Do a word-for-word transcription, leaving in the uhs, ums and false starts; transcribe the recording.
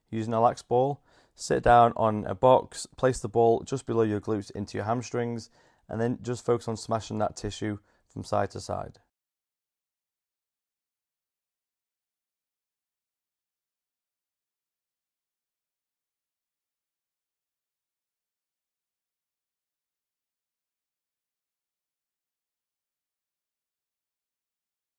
using a lax ball. Sit down on a box, place the ball just below your glutes into your hamstrings, and then just focus on smashing that tissue from side to side.